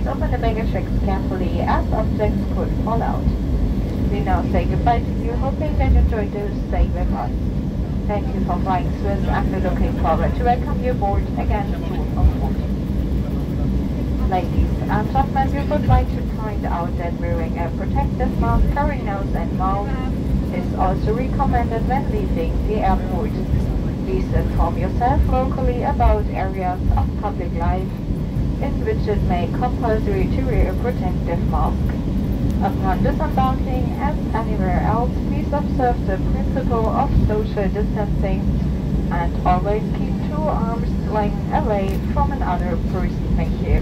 open the baggage racks carefully as objects could fall out. We now say goodbye to you, hoping that you enjoyed your stay with us. Thank you for flying Swiss, and we're looking forward to welcome you aboard again soon, of course. Ladies and gentlemen, we would like to point out that wearing a protective mask covering nose and mouth is also recommended when leaving the airport. Please inform yourself locally about areas of public life in which it may be compulsory to wear a protective mask. Upon disembarking, as anywhere else, please observe the principle of social distancing and always keep 2 arms length away from another person. Thank you.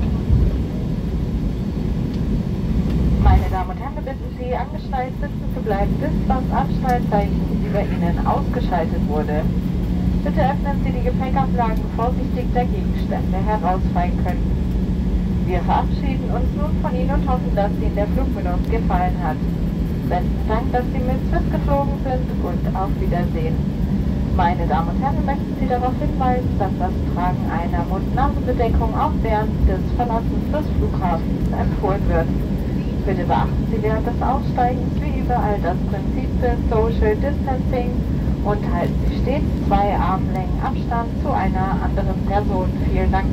Meine Damen und Herren, wir bitten Sie, angeschnallt sitzen zu bleiben, bis das Abschnallzeichen über Ihnen ausgeschaltet wurde. Bitte öffnen Sie die Gepäckablagen vorsichtig, da Gegenstände herausfallen können. Wir verabschieden uns nun von Ihnen und hoffen, dass Ihnen der Flug mit uns gefallen hat. Besten Dank, dass Sie mit Swiss geflogen sind und auf Wiedersehen. Meine Damen und Herren, möchten Sie darauf hinweisen, dass das Tragen einer Mund-Nasen-Bedeckung auch während des Verlassens des Flughafens empfohlen wird. Bitte beachten Sie während des Aussteigens wie überall das Prinzip des Social Distancing und halten Sie stets 2 Armlängen Abstand zu einer anderen Person. Vielen Dank.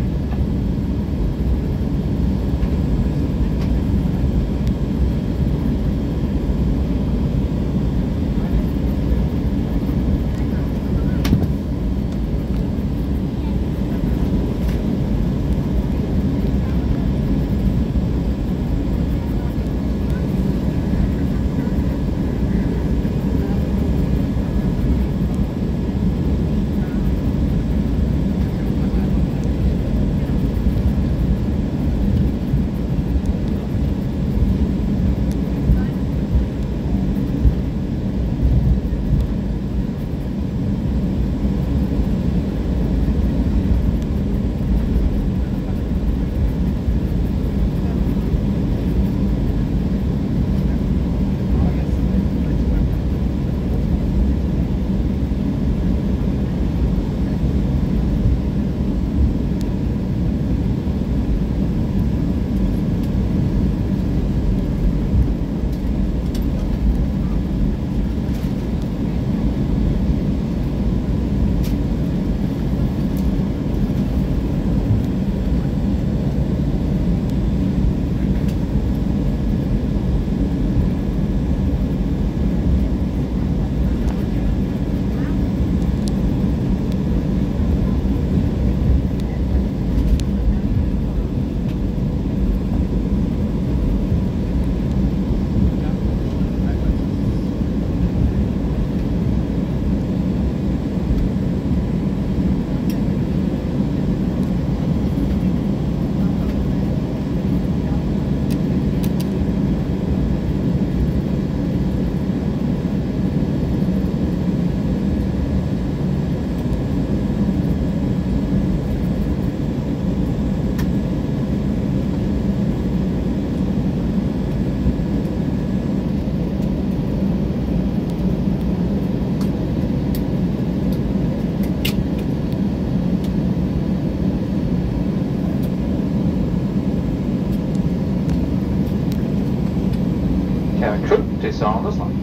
Cabin crew, please stay on this line.